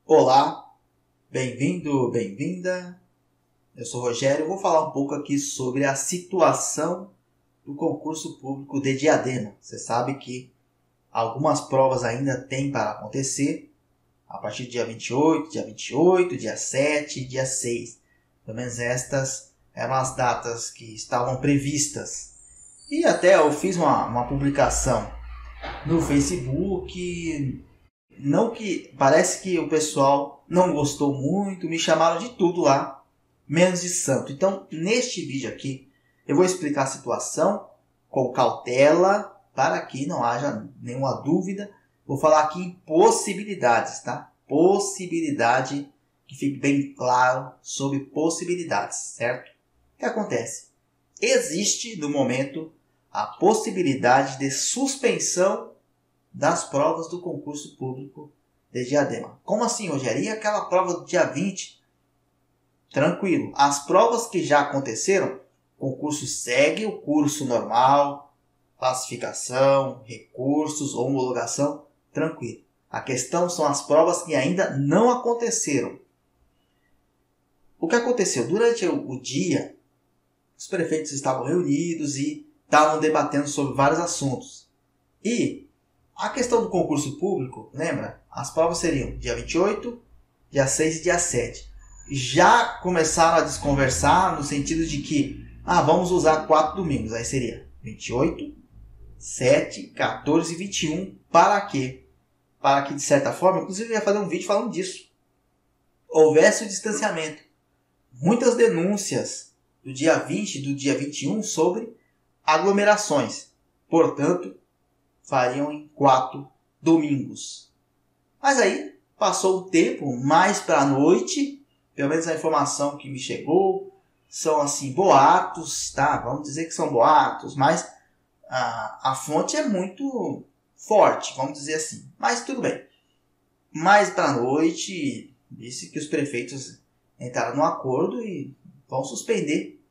Olá, bem-vindo, bem-vinda. Eu sou o Rogério. Vou falar um pouco aqui sobre a situação do concurso público de Diadema. Você sabe que algumas provas ainda têm para acontecer a partir do dia 28, dia 7 e dia 6. Pelo menos estas eram as datas que estavam previstas. E até eu fiz uma publicação no Facebook. Não que parece que o pessoal não gostou muito, me chamaram de tudo lá, menos de santo. Então, neste vídeo aqui, eu vou explicar a situação com cautela para que não haja nenhuma dúvida. Vou falar aqui em possibilidades, tá? Possibilidade, que fique bem claro sobre possibilidades, certo? O que acontece? Existe, no momento, a possibilidade de suspensão das provas do concurso público de Diadema. Como assim, Rogério? E aquela prova do dia 20? Tranquilo. As provas que já aconteceram, o concurso segue o curso normal, classificação, recursos, homologação, tranquilo. A questão são as provas que ainda não aconteceram. O que aconteceu? Durante o dia, os prefeitos estavam reunidos e estavam debatendo sobre vários assuntos. E a questão do concurso público, lembra? As provas seriam dia 28, dia 6 e dia 7. Já começaram a desconversar no sentido de que vamos usar 4 domingos. Aí seria 28, 7, 14 e 21. Para quê? Para que, de certa forma, inclusive eu ia fazer um vídeo falando disso, houvesse o distanciamento. Muitas denúncias do dia 20 e do dia 21 sobre aglomerações. Portanto, fariam em 4 domingos. Mas aí, passou o tempo, mais para a noite, pelo menos a informação que me chegou, são assim, boatos, tá? Vamos dizer que são boatos, mas a fonte é muito forte, vamos dizer assim. Mas tudo bem. Mais para a noite, disse que os prefeitos entraram num acordo e vão suspender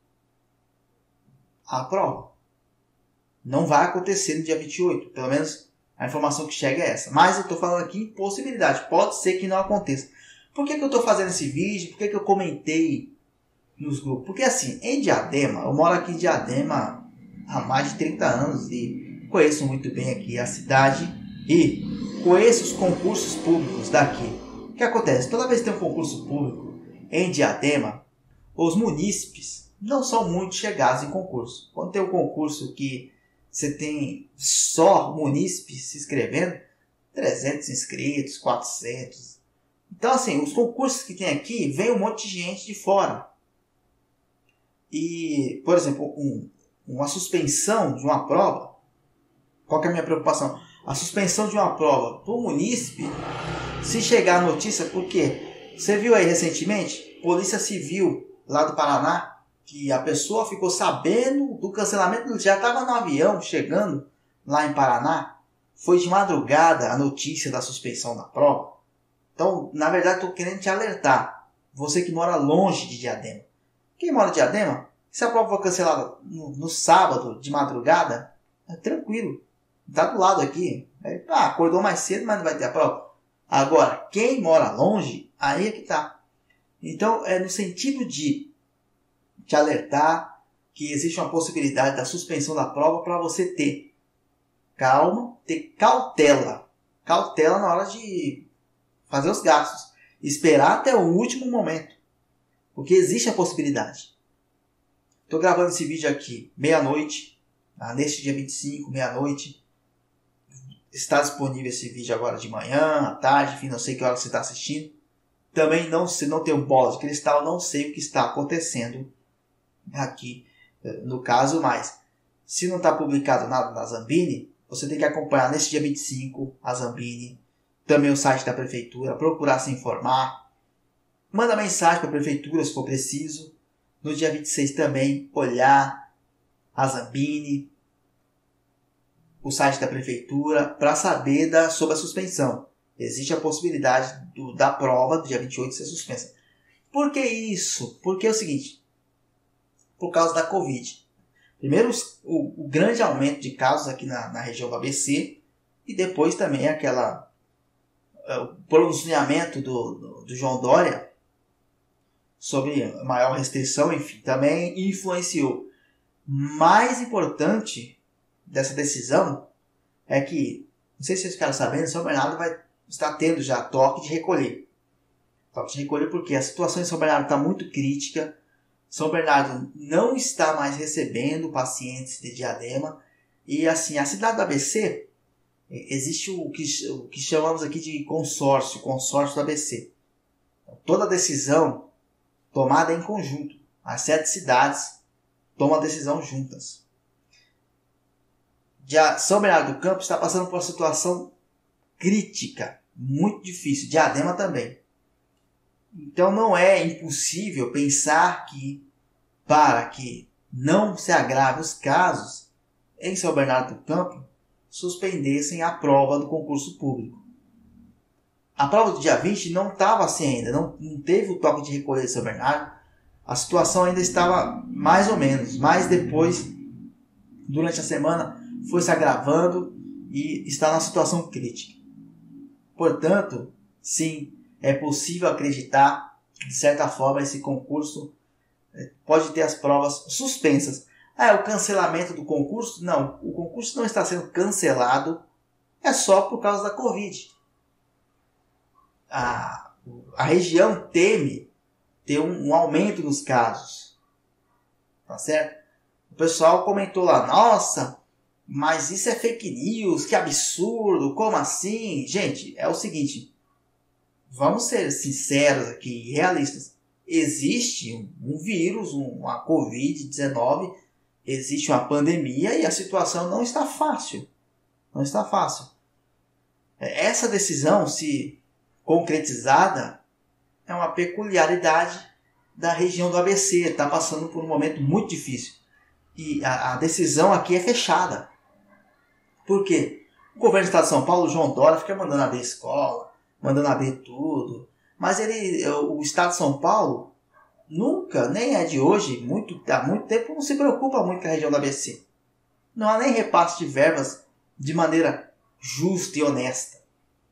a prova. Não vai acontecer no dia 28. Pelo menos a informação que chega é essa. Mas eu estou falando aqui em possibilidade. Pode ser que não aconteça. Por que eu estou fazendo esse vídeo? Por que eu comentei nos grupos? Porque assim, em Diadema, eu moro aqui em Diadema há mais de 30 anos e conheço muito bem aqui a cidade e conheço os concursos públicos daqui. O que acontece? Toda vez que tem um concurso público em Diadema, os munícipes não são muito chegados em concurso. Quando tem um concurso que você tem só munícipes se inscrevendo, 300 inscritos, 400. Então, assim, os concursos que tem aqui, vem um monte de gente de fora. E, por exemplo, uma suspensão de uma prova, qual que é a minha preocupação? A suspensão de uma prova para o munícipe, se chegar a notícia, porque você viu aí recentemente, Polícia Civil lá do Paraná, que a pessoa ficou sabendo do cancelamento, já estava no avião chegando lá em Paraná, foi de madrugada a notícia da suspensão da prova. Então, na verdade, estou querendo te alertar, você que mora longe de Diadema. Quem mora em Diadema, se a prova for cancelada no sábado de madrugada, é tranquilo, está do lado aqui. Acordou mais cedo, mas não vai ter a prova. Agora, quem mora longe, aí é que está. Então, é no sentido de te alertar que existe uma possibilidade da suspensão da prova para você ter calma, ter cautela. Cautela na hora de fazer os gastos. Esperar até o último momento. Porque existe a possibilidade. Estou gravando esse vídeo aqui meia-noite, neste dia 25, meia-noite. Está disponível esse vídeo agora de manhã, à tarde, enfim, não sei que hora você está assistindo. Também não tenho bola de cristal, não sei o que está acontecendo aqui no caso, mas se não está publicado nada na Zambini, você tem que acompanhar nesse dia 25 a Zambini, também o site da prefeitura, procurar se informar, manda mensagem para a prefeitura se for preciso, no dia 26 também olhar a Zambini, o site da prefeitura, para saber sobre a suspensão. Existe a possibilidade da prova do dia 28 ser suspensa. Por que isso? Porque é o seguinte, por causa da Covid. Primeiro, o grande aumento de casos aqui na região do ABC e depois também aquela o pronunciamento do João Dória sobre maior restrição, enfim, também influenciou. Mais importante dessa decisão é que, não sei se vocês ficaram sabendo, São Bernardo vai estar tendo já toque de recolher. Toque de recolher porque a situação em São Bernardo está muito crítica. São Bernardo não está mais recebendo pacientes de diadema. E assim, a cidade do ABC, existe o que chamamos aqui de consórcio do ABC. Então, toda decisão tomada em conjunto. As 7 cidades tomam a decisão juntas. São Bernardo do Campo está passando por uma situação crítica, muito difícil. Diadema também. Então não é impossível pensar que, para que não se agrave os casos, em São Bernardo do Campo, suspendessem a prova do concurso público. A prova do dia 20 não estava assim ainda, não teve o toque de recolher de São Bernardo. A situação ainda estava mais ou menos, mas depois, durante a semana, foi se agravando e está na situação crítica. Portanto, sim, é possível acreditar que, de certa forma, esse concurso pode ter as provas suspensas. O cancelamento do concurso? Não, o concurso não está sendo cancelado, é só por causa da Covid. A região teme ter um aumento nos casos. Tá certo? O pessoal comentou lá, nossa, mas isso é fake news, que absurdo, como assim? Gente, é o seguinte, vamos ser sinceros aqui, realistas. Existe um vírus, uma Covid-19, existe uma pandemia e a situação não está fácil. Não está fácil. Essa decisão, se concretizada, é uma peculiaridade da região do ABC. Está passando por um momento muito difícil. E a decisão aqui é fechada. Por quê? O governo do estado de São Paulo, João Dória, fica mandando abrir escola, mandando abrir tudo. Mas o estado de São Paulo nunca, nem é de hoje, há muito tempo, não se preocupa muito com a região do ABC. Não há nem repasse de verbas de maneira justa e honesta.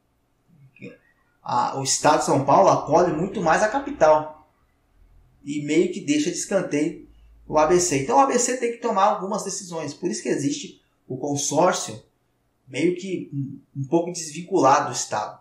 O estado de São Paulo acolhe muito mais a capital e meio que deixa de escanteio o ABC. Então o ABC tem que tomar algumas decisões. Por isso que existe o consórcio meio que um pouco desvinculado do estado.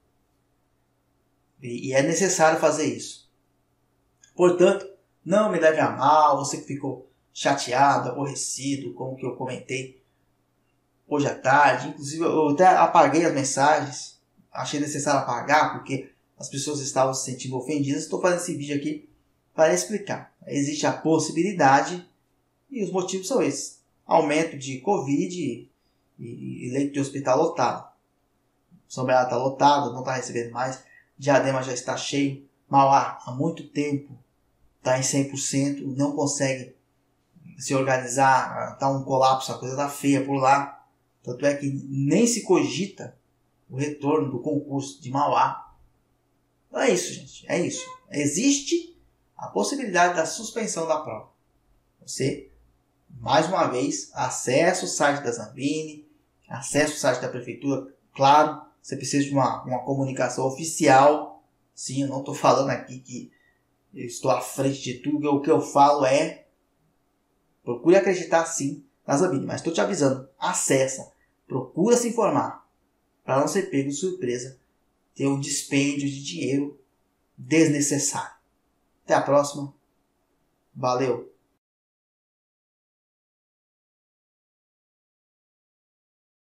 E é necessário fazer isso. Portanto, não me leve a mal, você que ficou chateado, aborrecido, como que eu comentei hoje à tarde. Inclusive eu até apaguei as mensagens. Achei necessário apagar porque as pessoas estavam se sentindo ofendidas. Estou fazendo esse vídeo aqui para explicar. Existe a possibilidade e os motivos são esses. Aumento de Covid e leito de hospital lotado. São Bernardo está lotado, não está recebendo mais. Diadema já está cheio. Mauá há muito tempo está em 100%, não consegue se organizar, está um colapso, a coisa está feia por lá. Tanto é que nem se cogita o retorno do concurso de Mauá. Então é isso, gente. É isso. Existe a possibilidade da suspensão da prova. Você, mais uma vez, acessa o site da Zambini, acessa o site da prefeitura. Claro, você precisa de uma comunicação oficial. Sim, eu não estou falando aqui que eu estou à frente de tudo. O que eu falo é, procure acreditar sim na Zambini. Mas estou te avisando, acessa, procura se informar. Para não ser pego de surpresa, ter um dispêndio de dinheiro desnecessário. Até a próxima. Valeu!